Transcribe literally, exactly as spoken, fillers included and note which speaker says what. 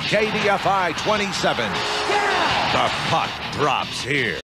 Speaker 1: K D F I twenty-seven. The puck drops here.